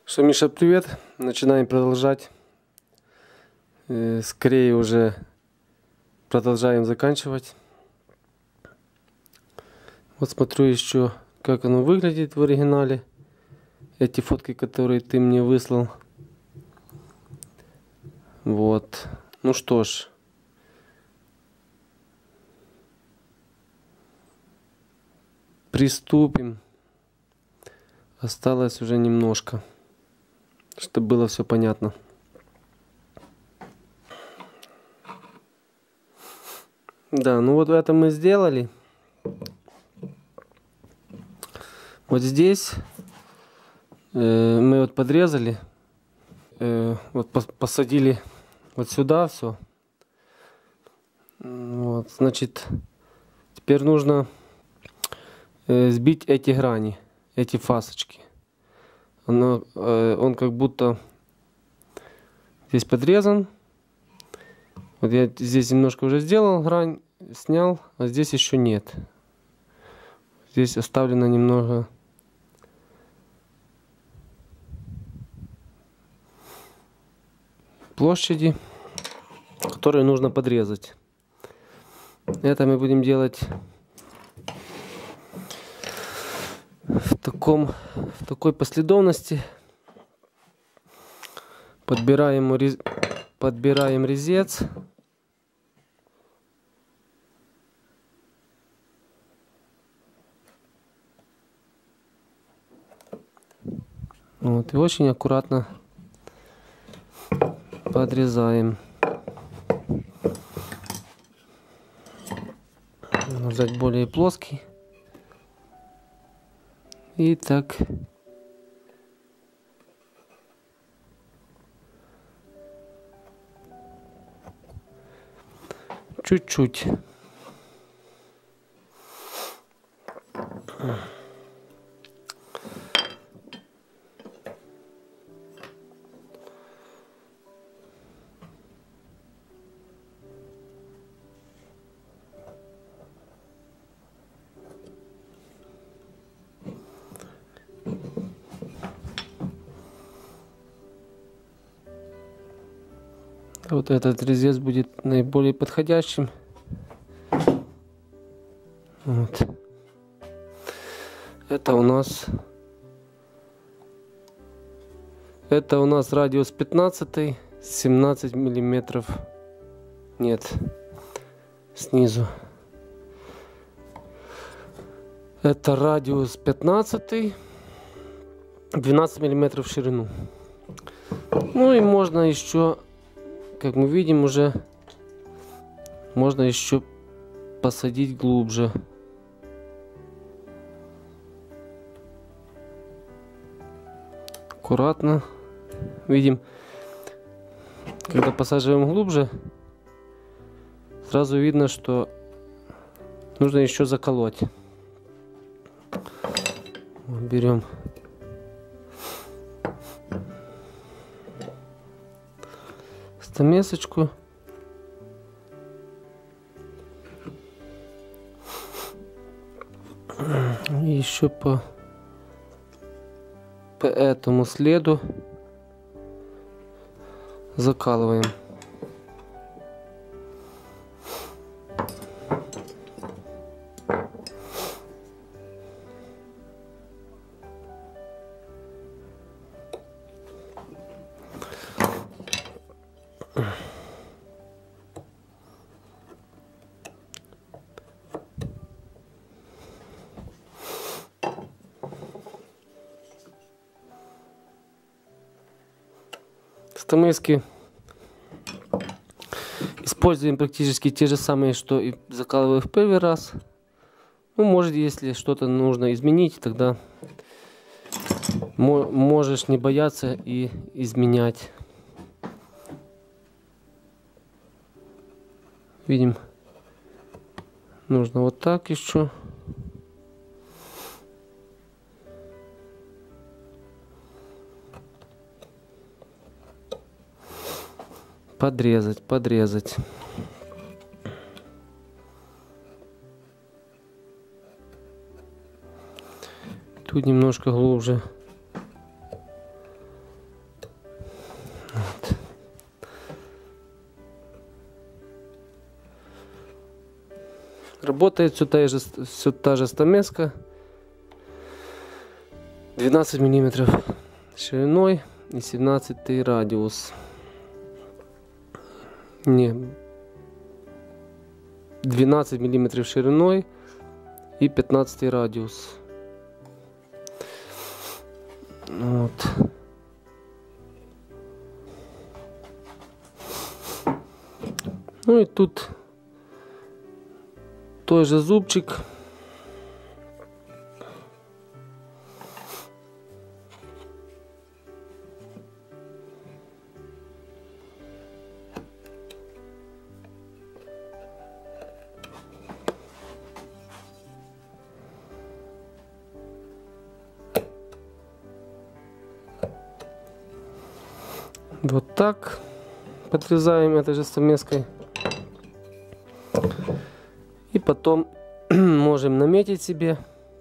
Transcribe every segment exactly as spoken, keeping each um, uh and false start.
Что, Миша, привет. Начинаем продолжать. Скорее уже продолжаем заканчивать. Вот смотрю еще, как оно выглядит в оригинале. Эти фотки, которые ты мне выслал. Вот. Ну что ж. Приступим. Осталось уже немножко, чтобы было все понятно. Да, ну вот это мы сделали. Вот здесь э, мы вот подрезали, э, вот пос посадили вот сюда все. Вот, значит, теперь нужно э, сбить эти грани, эти фасочки. Оно, э, он как будто здесь подрезан. Вот я здесь немножко уже сделал, грань снял, а здесь еще нет. Здесь оставлено немного площади, которую нужно подрезать. Это мы будем делать в таком, в такой последовательности. Подбираем, подбираем резец. Вот, и очень аккуратно подрезаем. Нужно взять более плоский. И так чуть-чуть. Вот этот резец будет наиболее подходящим. Вот. Это у нас это у нас радиус пятнадцать, семнадцать миллиметров. Нет, снизу. Это радиус пятнадцать, двенадцать миллиметров в ширину. Ну и можно еще, как мы видим, уже можно еще посадить глубже. Аккуратно. Видим, когда посаживаем глубже, сразу видно, что нужно еще заколоть. Берем стамесочку. И еще по, по этому следу закалываем. Стамески используем практически те же самые, что и закалываю в первый раз. Ну, может, если что-то нужно изменить, тогда можешь не бояться и изменять. Видим, нужно вот так еще. Подрезать, подрезать. Тут немножко глубже. работает все та же, все та же стамеска. двенадцать миллиметров шириной и семнадцать радиус. Не, двенадцать миллиметров шириной и пятнадцать радиус. Вот. Ну и тут той же зубчик. Вот так подрезаем этой же стамеской. И потом можем наметить себе.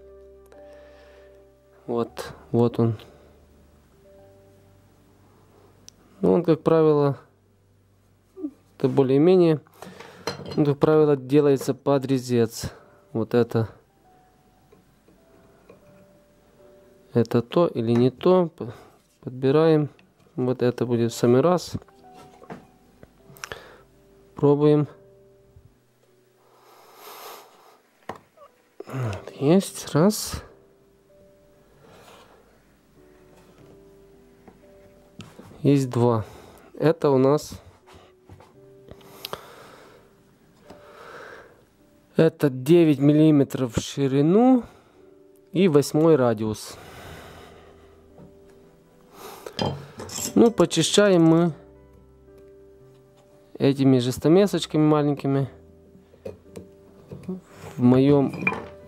Вот, вот он. Ну, он, как правило, это более-менее, он, как правило, делается под резец. Вот это. Это то или не то. Подбираем. Вот это будет в самый раз. Пробуем. Вот, есть. Раз. Есть два. Это у нас... Это девять миллиметров в ширину и восьмой радиус. Ну, почищаем мы этими же стамесочками маленькими. В моем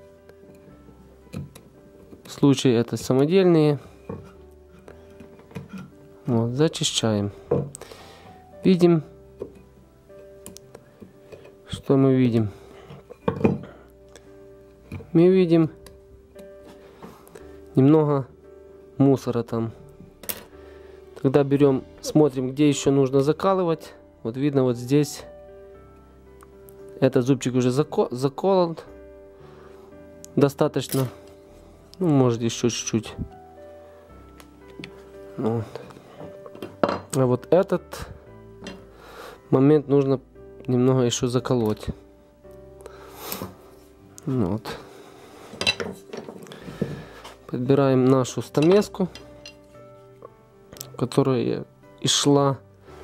случае это самодельные. Вот, зачищаем. Видим, что мы видим. Мы видим немного мусора там. Когда берем, смотрим, где еще нужно закалывать. Вот видно, вот здесь этот зубчик уже заколот достаточно. Ну, может, еще чуть-чуть. Вот. А вот этот момент нужно немного еще заколоть. Вот. Подбираем нашу стамеску, которая и шла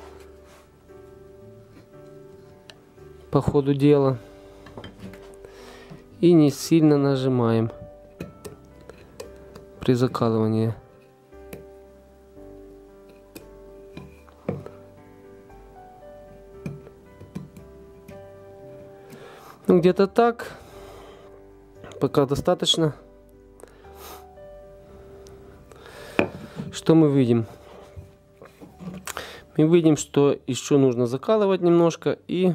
по ходу дела, и не сильно нажимаем при закалывании. Ну, где-то так, пока достаточно. Что мы видим? Мы видим, что еще нужно закалывать немножко, и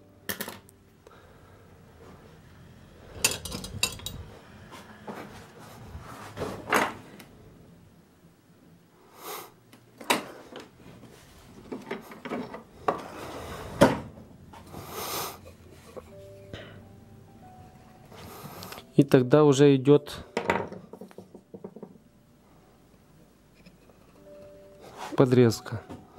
и тогда уже идет подрезка.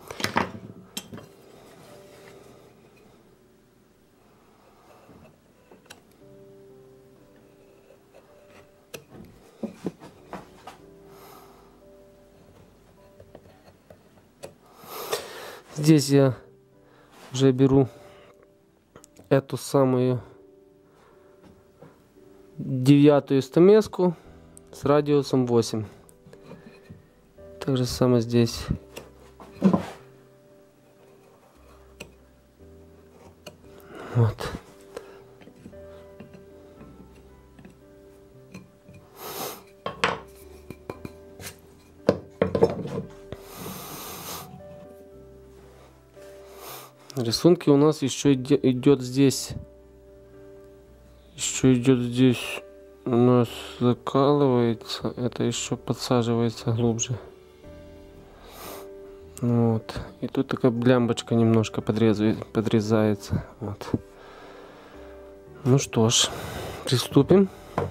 Здесь я уже беру эту самую девятую стамеску с радиусом восемь. Так же самое здесь. Вот. Рисунки у нас еще идет здесь. Еще идет здесь. У нас закалывается. Это еще подсаживается глубже. Вот. И тут такая блямбочка немножко подрезает, подрезается. Вот. Ну что ж, приступим.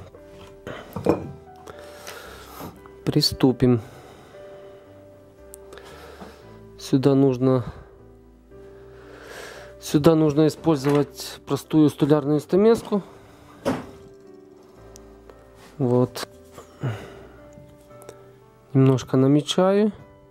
Приступим. Сюда нужно, сюда нужно использовать простую столярную стамеску. Вот. Немножко намечаю.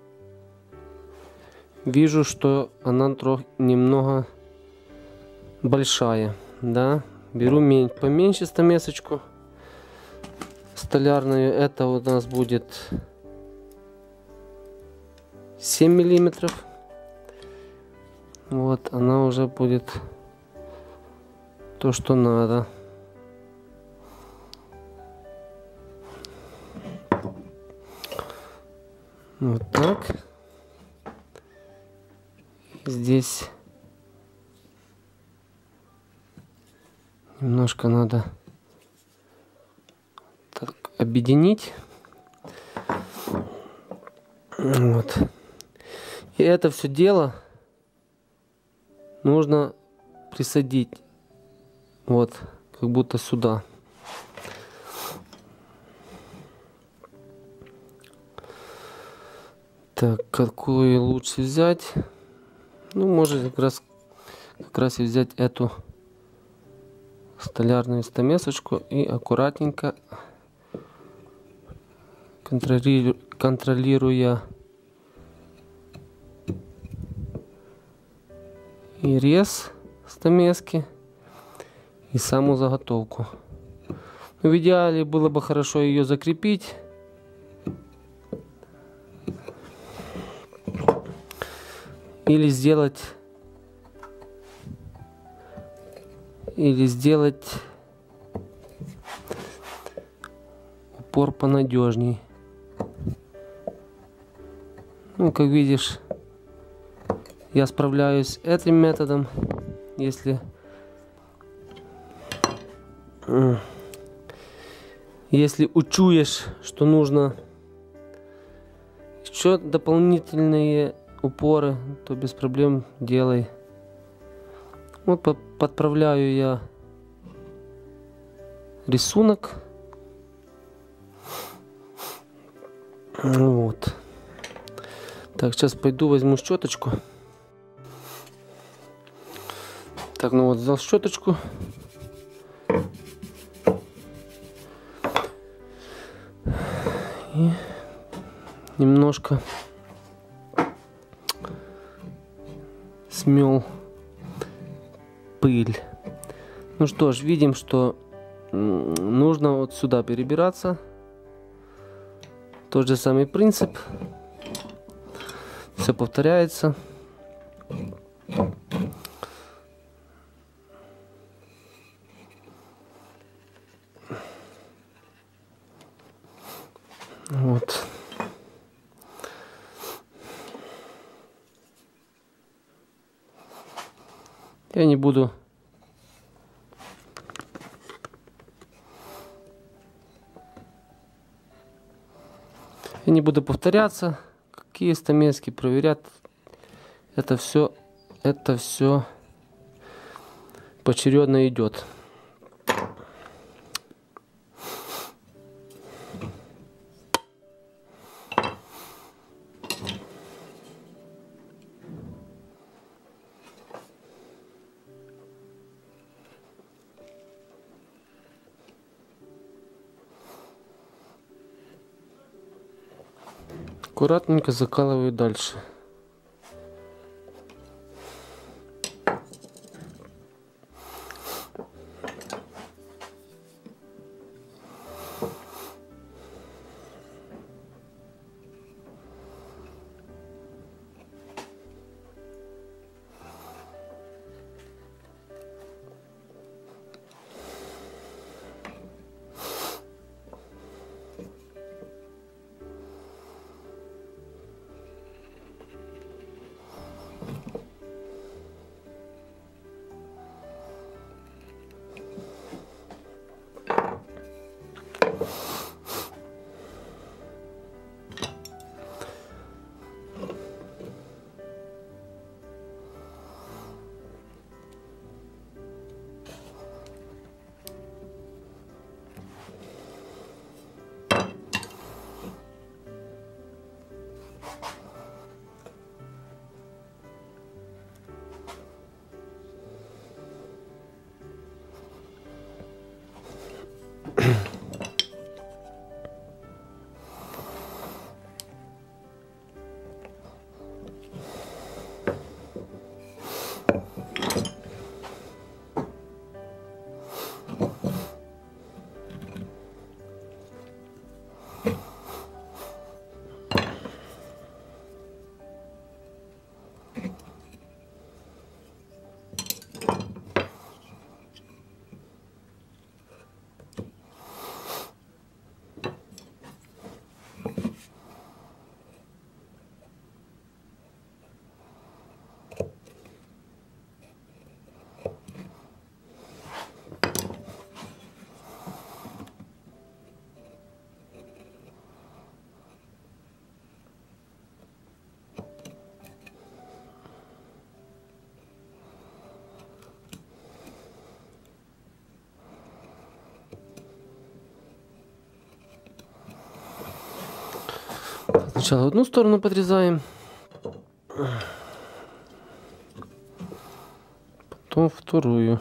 Вижу, что она трохи немного большая, да. Беру поменьше стамесочку столярную. Это у нас будет семь миллиметров. Вот, она уже будет то, что надо. Вот так. Здесь немножко надо так объединить. Вот. И это все дело нужно присадить вот как будто сюда. Так, какую лучше взять? Ну, может как раз, как раз и взять эту столярную стамесочку и аккуратненько, контролируя, контролируя и рез стамески, и саму заготовку. Но в идеале было бы хорошо ее закрепить. Или сделать или сделать упор понадежней. Ну, как видишь, я справляюсь этим методом. Если если учуешь, что нужно еще дополнительные упоры, то без проблем делай. Вот подправляю я рисунок. Вот. Так, сейчас пойду возьму щеточку. Так, ну вот взял щеточку. И немножко смел пыль. Ну что ж, видим, что нужно вот сюда перебираться. Тот же самый принцип. Все повторяется. Вот. Я не буду я не буду повторяться, какие стамески проверять. Это все, это все поочередно идет. Аккуратненько закалываю дальше. Сначала одну сторону подрезаем, потом вторую.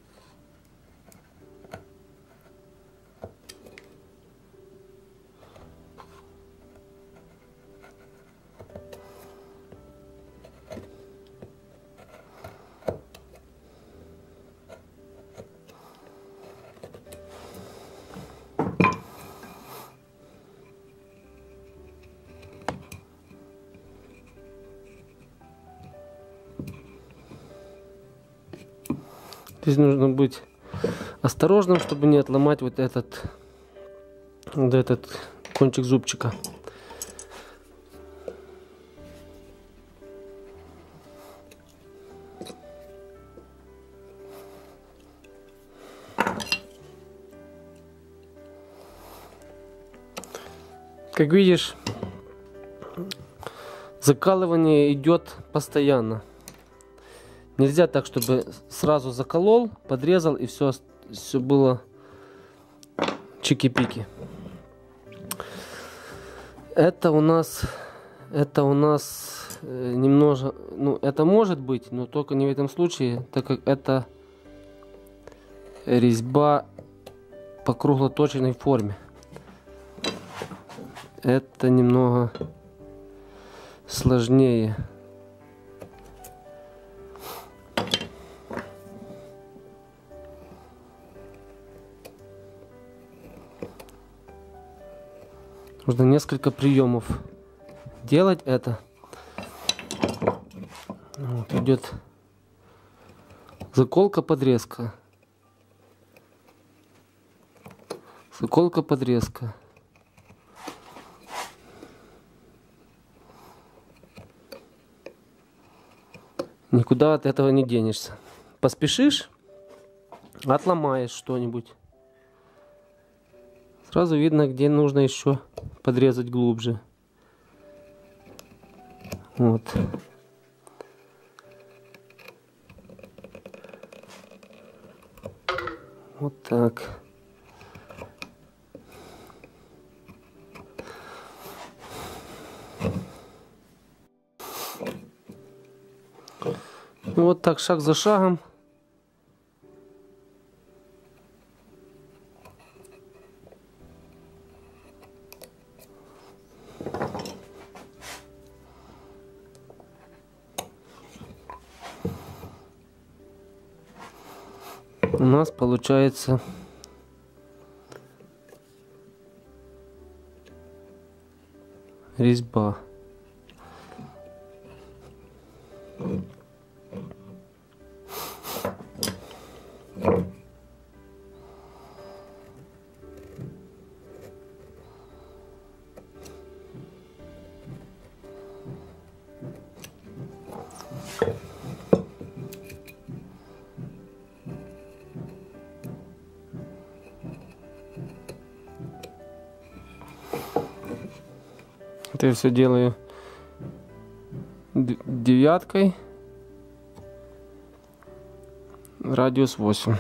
Здесь нужно быть осторожным, чтобы не отломать вот этот, вот этот кончик зубчика. Как видишь, закалывание идет постоянно. Нельзя так, чтобы сразу заколол, подрезал и все, все было чики-пики. Это у нас, это у нас немного, ну это может быть, но только не в этом случае, так как это резьба по круглоточенной форме. Это немного сложнее. Нужно несколько приемов делать это. Вот идет заколка, подрезка, заколка, подрезка. Никуда от этого не денешься. Поспешишь, отломаешь что-нибудь. Сразу видно, где нужно еще подрезать глубже. Вот. Вот так. И вот так, шаг за шагом. У нас получается резьба. Это я все делаю девяткой, радиус восемь.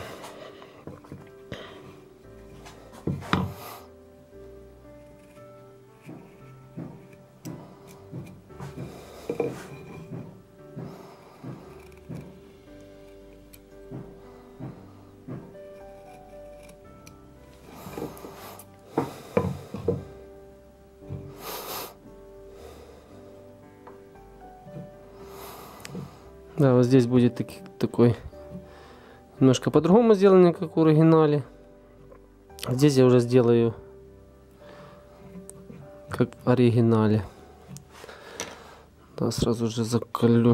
Да, вот здесь будет таки, такой немножко по-другому сделано, как в оригинале. Здесь я уже сделаю как в оригинале. Да, сразу же заколю.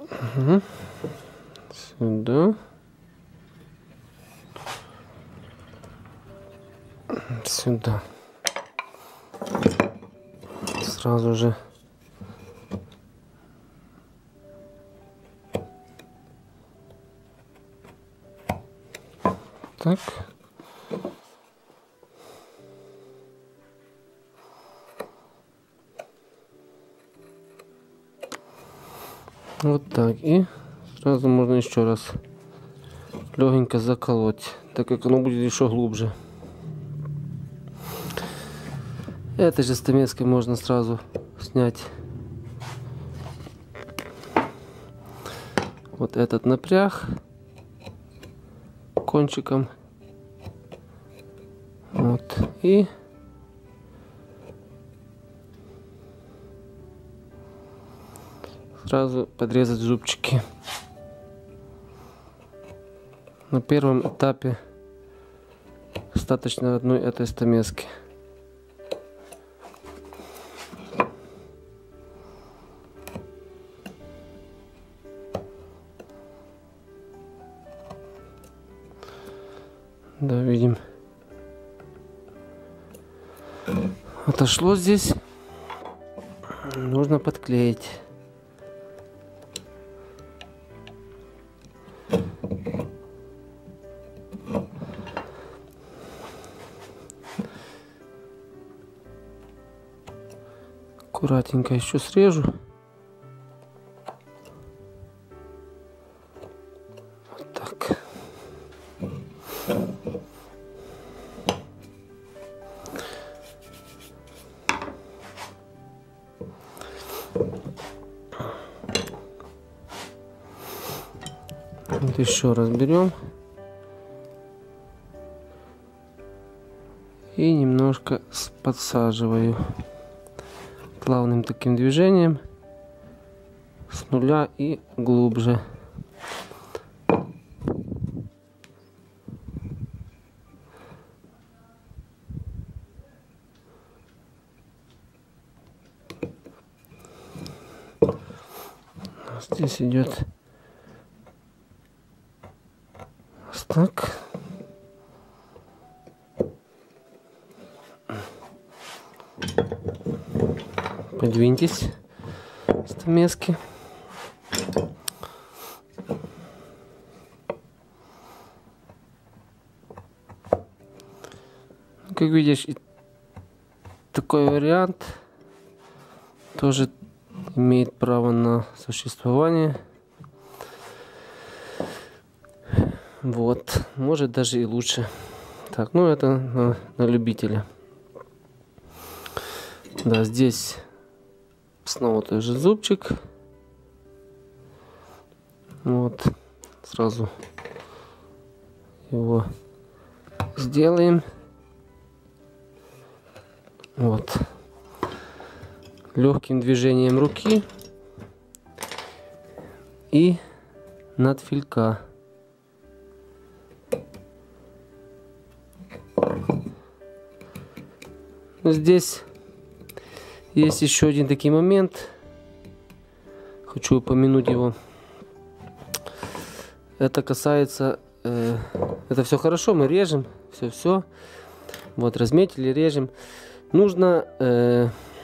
Угу. Сюда. Сюда. Сразу же. Так. Вот так. И сразу можно еще раз легенько заколоть, так как оно будет еще глубже. Этой же стамеской можно сразу снять вот этот напряг кончиком. Вот. И сразу подрезать зубчики. На первом этапе достаточно одной этой стамески. Да, видим. Отошло здесь. Нужно подклеить. Аккуратненько еще срежу. Вот так. Вот еще раз берем и немножко подсаживаю плавным таким движением с нуля и глубже. Здесь идет так. Подвиньтесь, стамески. Как видишь, такой вариант тоже имеет право на существование. Вот, может даже и лучше. Так, ну это на, на любителя. Да, здесь снова тот же зубчик. Вот, сразу его сделаем. Вот. Легким движением руки и надфилька. Здесь есть еще один такой момент. Хочу упомянуть его. Это касается... Э, это все хорошо, мы режем. Все-все. Вот, разметили, режем. Нужно... Э,